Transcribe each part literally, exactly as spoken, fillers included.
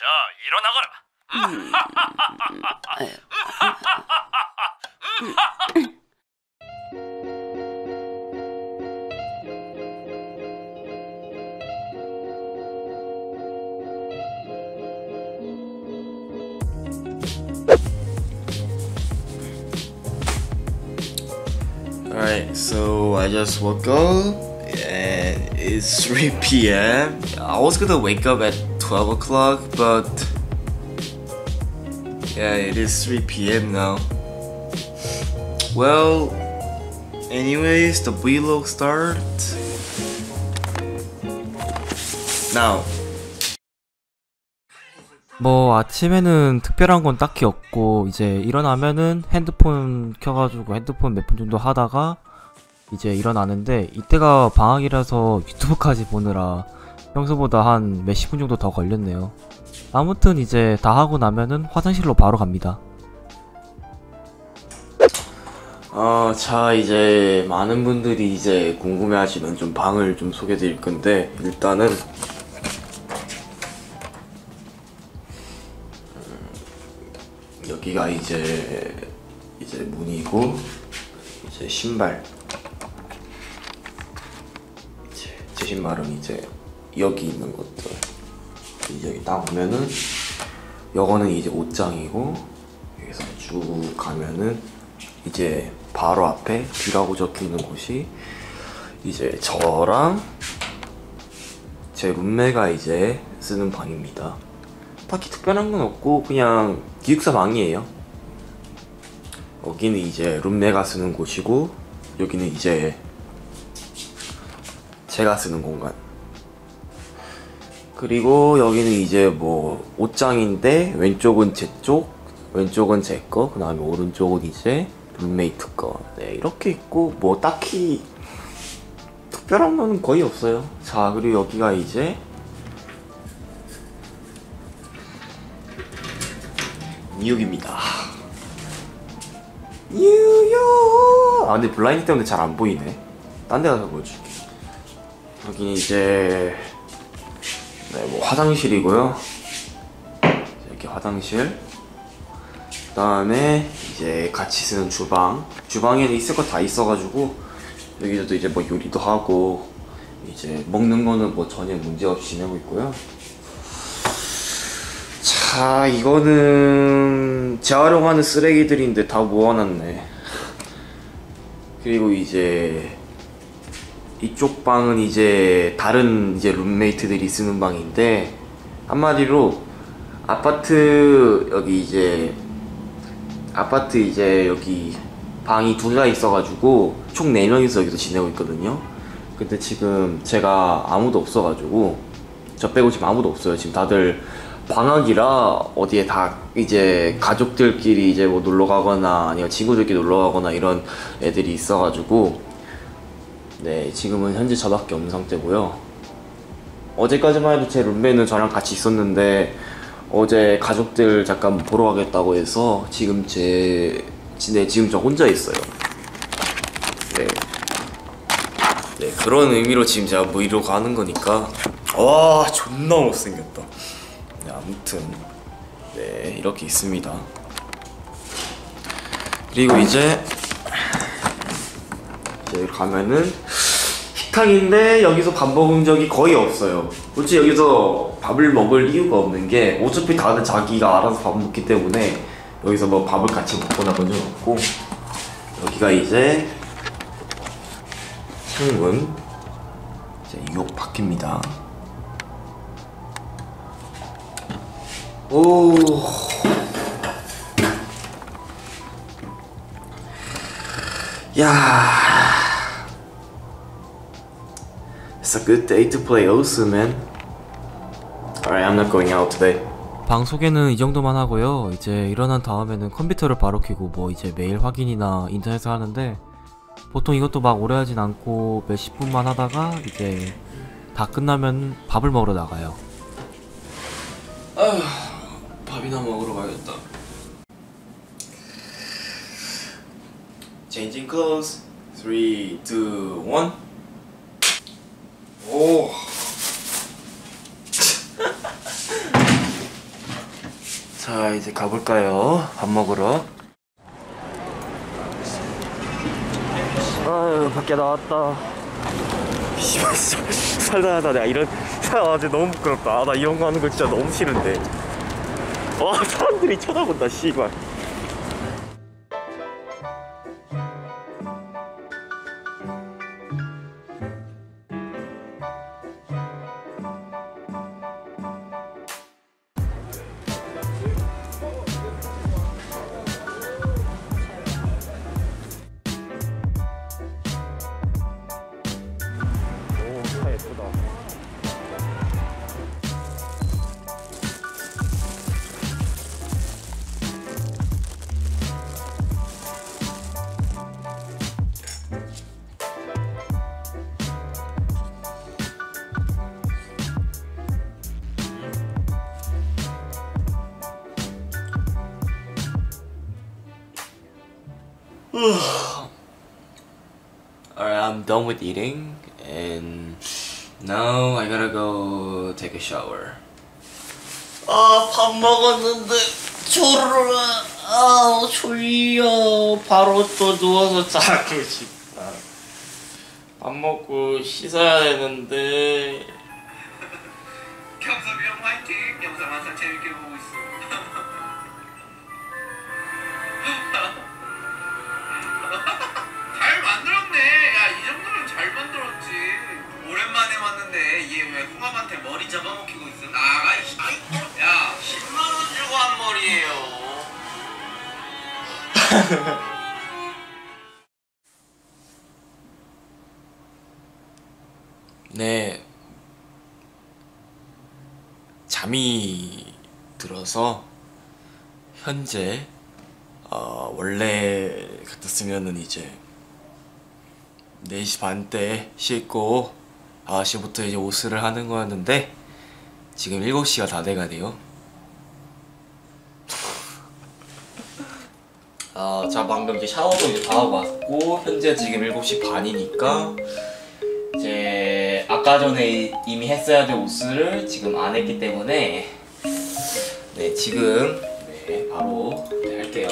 일어나거라. Alright, so I just woke up and it's three p m I was gonna wake up at twelve o'clock, but yeah, it is three p m now. Well, anyways, the vlog start now. 뭐 아침에는 특별한 건 딱히 없고 이제 일어나면은 핸드폰 켜가지고 핸드폰 몇 분 정도 하다가 이제 일어나는데, 이때가 방학이라서 유튜브까지 보느라 평소보다 한 몇십 분 정도 더 걸렸네요. 아무튼 이제 다 하고 나면은 화장실로 바로 갑니다. 어, 자, 이제 많은 분들이 이제 궁금해하시는 좀 방을 좀 소개해드릴 건데, 일단은 여기가 이제 이제 문이고, 이제 신발, 이제 제 신발은 이제 여기 있는 것들, 이제 여기 딱 보면은 요거는 이제 옷장이고, 여기서 쭉 가면은 이제 바로 앞에 B라고 적혀있는 곳이 이제 저랑 제 룸메가 이제 쓰는 방입니다. 딱히 특별한 건 없고 그냥 기숙사 방이에요. 여기는 이제 룸메가 쓰는 곳이고, 여기는 이제 제가 쓰는 공간. 그리고 여기는 이제 뭐 옷장인데, 왼쪽은 제 쪽, 왼쪽은 제 거, 그 다음에 오른쪽은 이제 룸메이트 거. 네, 이렇게 있고 뭐 딱히 특별한 건 거의 없어요. 자, 그리고 여기가 이제 뉴욕입니다. 뉴욕! 아, 근데 블라인드 때문에 잘 안 보이네. 딴 데 가서 보여줄게. 여기는 이제 네, 뭐 화장실이고요. 이렇게 화장실. 그 다음에 이제 같이 쓰는 주방. 주방에는 있을 거 다 있어가지고 여기서도 이제 뭐 요리도 하고, 이제 먹는 거는 뭐 전혀 문제 없이 지내고 있고요. 자, 이거는 재활용하는 쓰레기들인데 다 모아놨네. 그리고 이제 이쪽 방은 이제 다른 이제 룸메이트들이 쓰는 방인데, 한마디로 아파트, 여기 이제 아파트 이제 여기 방이 두 개가 있어가지고 총 네 명이서 여기서 지내고 있거든요. 근데 지금 제가 아무도 없어가지고, 저 빼고 지금 아무도 없어요. 지금 다들 방학이라 어디에 다 이제 가족들끼리 이제 뭐 놀러 가거나 아니면 친구들끼리 놀러 가거나 이런 애들이 있어가지고, 네, 지금은 현재 저밖에 없는 상태고요. 어제까지만 해도 제 룸메는 저랑 같이 있었는데, 어제 가족들 잠깐 보러 가겠다고 해서 지금 제 네, 지금 저 혼자 있어요. 네, 네, 그런 의미로 지금 제가 브이로그 하는 거니까. 와, 존나 못생겼다. 네, 아무튼 네, 이렇게 있습니다. 그리고 이제 이제 가면은 식탁인데, 여기서 밥 먹은 적이 거의 없어요. 솔직히 여기서 밥을 먹을 이유가 없는 게, 어차피 다들 자기가 알아서 밥 먹기 때문에 여기서 뭐 밥을 같이 먹거나 그런 적 없고. 여기가 이제 창문, 이제 유혹 바뀝니다. 오, 야, it's a good day to play Osu, man. Alright, I'm not going out today. 방 소개는 이 정도만 하고요. 이제 일어난 다음에는 컴퓨터를 바로 켜고 뭐 이제 메일 확인이나 인터넷을 하는데, 보통 이것도 막 오래 하진 않고 몇십 분만 하다가 이제 다 끝나면 밥을 먹으러 나가요. 아휴, 밥이나 먹으러 가야겠다. Changing clothes. three, two, one. 오. 이제 가볼까요? 밥 먹으러. 아유, 밖에 나왔다. 씨발, 진짜 살다 살다 내가 이런 아 진짜 너무 부끄럽다. 아, 나 이런 거 하는 거 진짜 너무 싫은데. 와, 사람들이 쳐다본다 씨발. 오, 차 예쁘다. Alright, I'm done with eating and now I gotta go take a shower. 아, 밥 먹었는데 졸려. 아, 졸려. 바로 또 누워서 자고 싶다. 밥 먹고 씻어야 되는데. 경섭이 형 화이팅! 영상 항상 재밌게 보고 있어. 잘 만들었네. 야, 이 정도면 잘 만들었지. 오랜만에 왔는데 얘 왜 홍합한테 머리 잡아먹히고 있어? 나가 이 씨. 야, 십만 원 주고 한 머리예요. 네, 잠이 들어서 현재 어, 원래 같았으면은 이제 네 시 반 때 씻고 다섯 시부터 이제 옷을 하는 거였는데 지금 일곱 시가 다 돼가네요. 아, 자, 방금 이제 샤워도 이제 다 하고 왔고 현재 지금 일곱 시 반이니까 이제 아까 전에 이미 했어야 될 옷을 지금 안 했기 때문에 네, 지금 네, 바로 네, 할게요.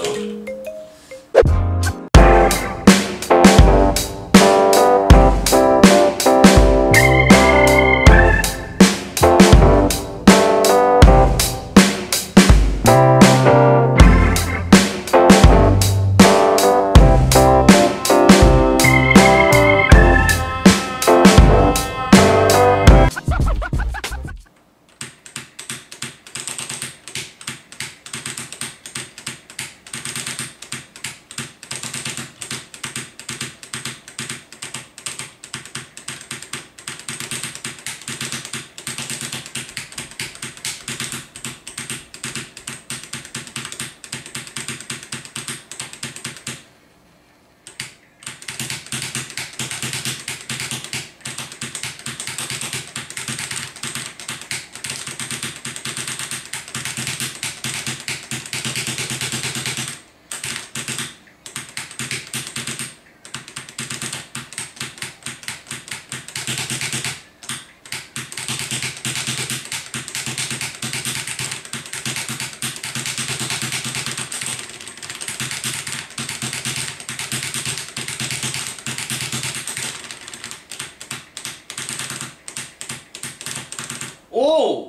오!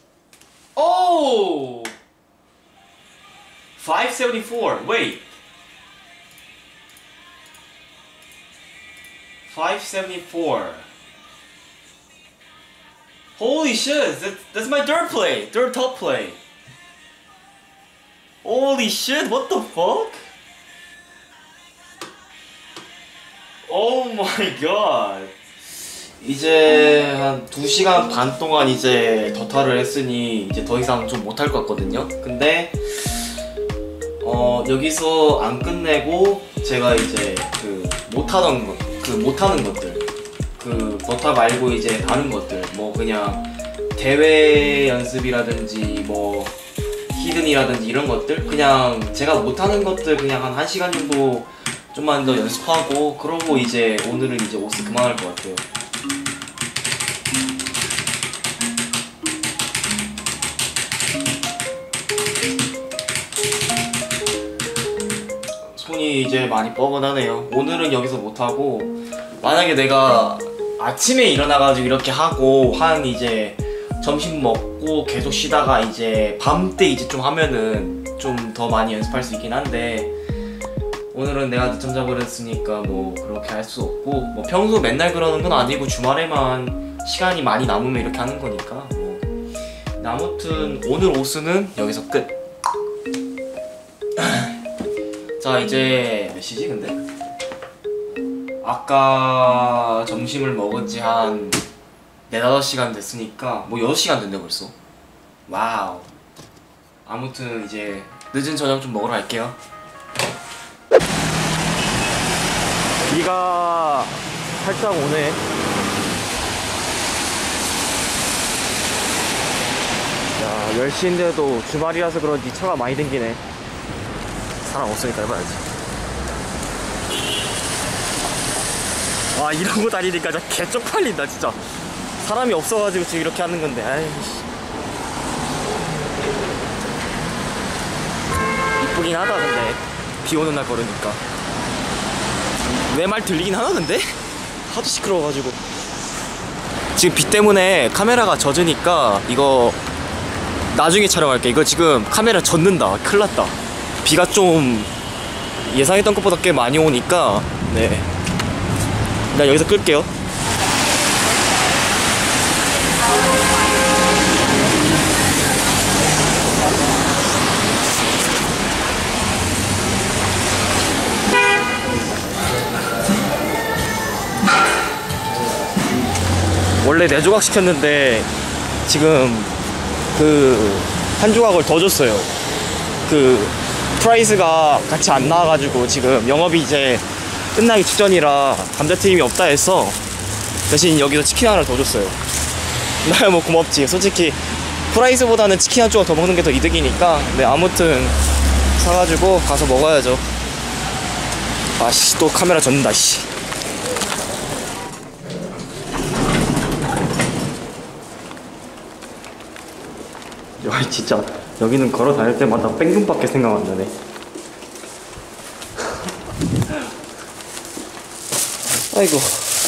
오! five seventy-four. Wait. five seventy-four. Holy shit, that, that's my dirt play. Dirt top play. Holy shit, what the fuck? Oh my god. 이제 한 두 시간 반 동안 이제 더타를 했으니 이제 더 이상 좀 못할 것 같거든요. 근데 어 여기서 안 끝내고 제가 이제 그 못하던 것, 그 못하는 것들, 그 더타 말고 이제 다른 것들, 뭐 그냥 대회 연습이라든지 뭐 히든이라든지 이런 것들, 그냥 제가 못하는 것들 그냥 한 1시간 정도 좀만 더 연습하고 그러고 이제 오늘은 이제 옷을 그만할 것 같아요. 기분이 이제 많이 뻐근하네요. 오늘은 여기서 못하고, 만약에 내가 아침에 일어나가지고 이렇게 하고 한 이제 점심 먹고 계속 쉬다가 이제 밤 때 이제 좀 하면은 좀 더 많이 연습할 수 있긴 한데, 오늘은 내가 늦잠 자버렸으니까 뭐 그렇게 할 수 없고, 뭐 평소 맨날 그러는 건 아니고 주말에만 시간이 많이 남으면 이렇게 하는 거니까 뭐. 근데 아무튼 오늘 오스는 여기서 끝. 자, 이제 몇 시지 근데? 아까 점심을 먹은 지 한 네다섯 시간 됐으니까 뭐 여섯 시간 됐네 벌써. 와우. 아무튼 이제 늦은 저녁 좀 먹으러 갈게요. 비가 살짝 오네. 야, 열 시인데도 주말이라서 그런지 차가 많이 댕기네. 사람 없으니까 해봐야지. 와, 이러고 다니니까 진짜 개 쪽팔린다 진짜. 사람이 없어가지고 지금 이렇게 하는 건데. 아이씨. 이쁘긴 하다 근데 비 오는 날 걸으니까. 내 말 들리긴 하나 근데? 하도 시끄러워가지고. 지금 비 때문에 카메라가 젖으니까 이거 나중에 촬영할게. 이거 지금 카메라 젖는다. 큰일 났다. 비가 좀 예상했던 것보다 꽤 많이 오니까. 네, 나 여기서 끌게요. 원래 네 조각 시켰는데 지금 그 한 조각을 더 줬어요. 그 프라이스가 같이 안 나와가지고 지금 영업이 이제 끝나기 직전이라 감자튀김이 없다 해서 대신 여기서 치킨 하나를 더 줬어요. 나 뭐 고맙지. 솔직히 프라이스보다는 치킨 한 조각 더 먹는 게 더 이득이니까. 네, 아무튼 사가지고 가서 먹어야죠. 아씨, 또 카메라 젖는다 씨. 야, 진짜 여기는 걸어 다닐 때마다 뺑금밖에 생각 안 나네. 아이고.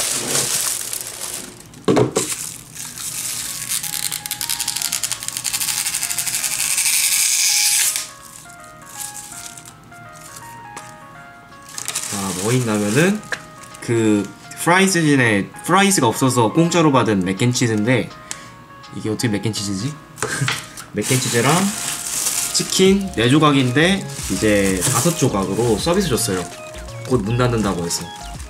자, 뭐 있냐면은 그 프라이즈진에 프라이즈가 없어서 공짜로 받은 맥앤치즈인데, 이게 어떻게 맥앤치즈지? 맥앤치즈랑 치킨 네 조각인데 이제 다섯 조각으로 서비스 줬어요. 곧 문 닫는다고 해서.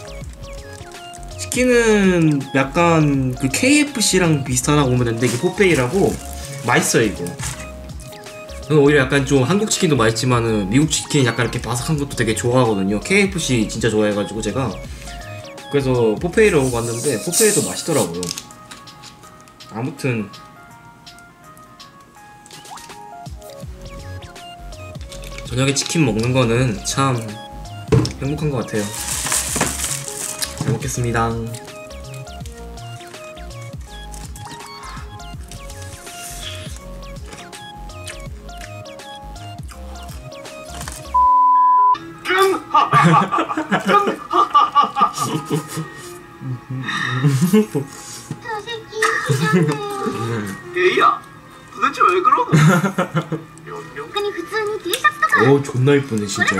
치킨은 약간 그 케이에프씨랑 비슷하다고 보면 되는데, 이게 포페이라고 맛있어요 이거. 저는 오히려 약간 좀 한국 치킨도 맛있지만은 미국 치킨 약간 이렇게 바삭한 것도 되게 좋아하거든요. 케이에프씨 진짜 좋아해가지고 제가. 그래서 포페이를 왔는데 포페이도 맛있더라고요. 아무튼 저녁에 치킨 먹는 거는 참 행복한 것 같아요. 잘 먹겠습니다. 에이야, 도대체 왜 그러고? 오, 존나 이쁘네 진짜.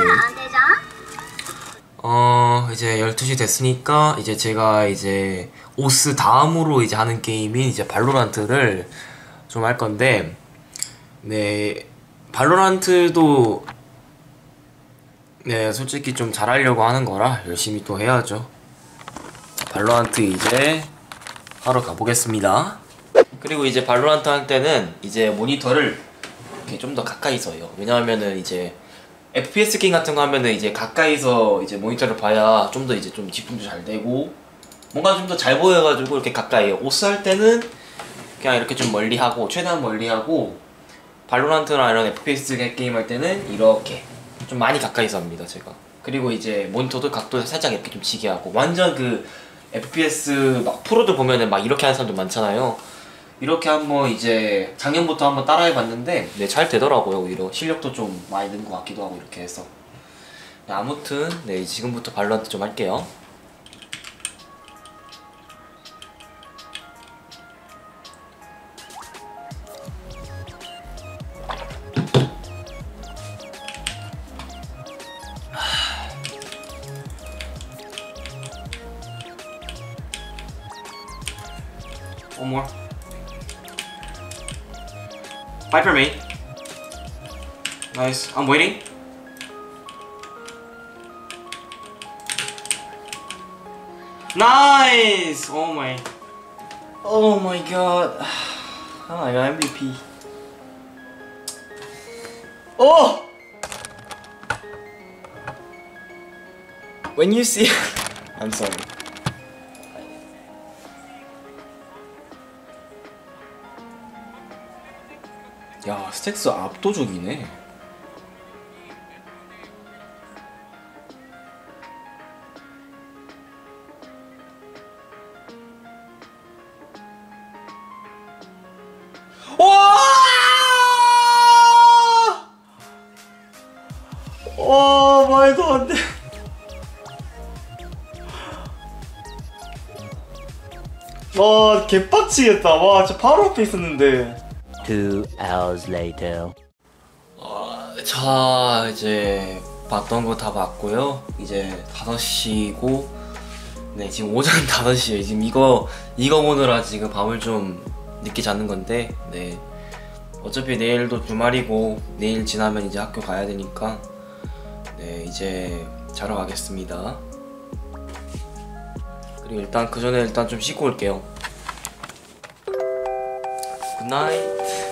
어, 이제 열두 시 됐으니까 이제 제가 이제 오스 다음으로 이제 하는 게임인 이제 발로란트를 좀 할 건데, 네, 발로란트도 네, 솔직히 좀 잘하려고 하는 거라 열심히 또 해야죠. 발로란트 이제 하러 가보겠습니다. 그리고 이제 발로란트 할 때는 이제 모니터를 이렇게 좀 더 가까이서 해요. 왜냐하면은 이제 에프피에스 게임 같은 거 하면은 이제 가까이서 이제 모니터를 봐야 좀 더 이제 좀 집중도 잘 되고 뭔가 좀 더 잘 보여가지고 이렇게 가까이 해요. 오스 할 때는 그냥 이렇게 좀 멀리 하고, 최대한 멀리 하고, 발로란트나 이런 에프피에스 게임 할 때는 이렇게 좀 많이 가까이서 합니다 제가. 그리고 이제 모니터도 각도 살짝 이렇게 좀 지게 하고. 완전 그 에프피에스 막 프로들 보면은 막 이렇게 하는 사람도 많잖아요. 이렇게 한번 이제 작년부터 한번 따라해봤는데 네, 잘 되더라고요. 오히려 실력도 좀 많이 는 것 같기도 하고 이렇게 해서. 네, 아무튼 네 지금부터 발로란트 좀 할게요. One more. Fight for me. Nice. I'm waiting. Nice. Oh my. Oh my god. Oh my god. M V P. Oh. When you see. I'm sorry. 야, 스택스 압도적이네. 와! 와, 말도 안 돼. 와, 개빡치겠다. 와, 진짜 바로 앞에 있었는데. Two hours later. 어, 자 이제 봤던 거 다 봤고요. 이제 다섯 시고 네 지금 오전 다섯 시에 지금 이거 이거 보느라 지금 밤을 좀 늦게 자는 건데 네 어차피 내일도 주말이고 내일 지나면 이제 학교 가야 되니까 네 이제 자러 가겠습니다. 그리고 일단 그 전에 일단 좀 씻고 올게요. 굿나잇.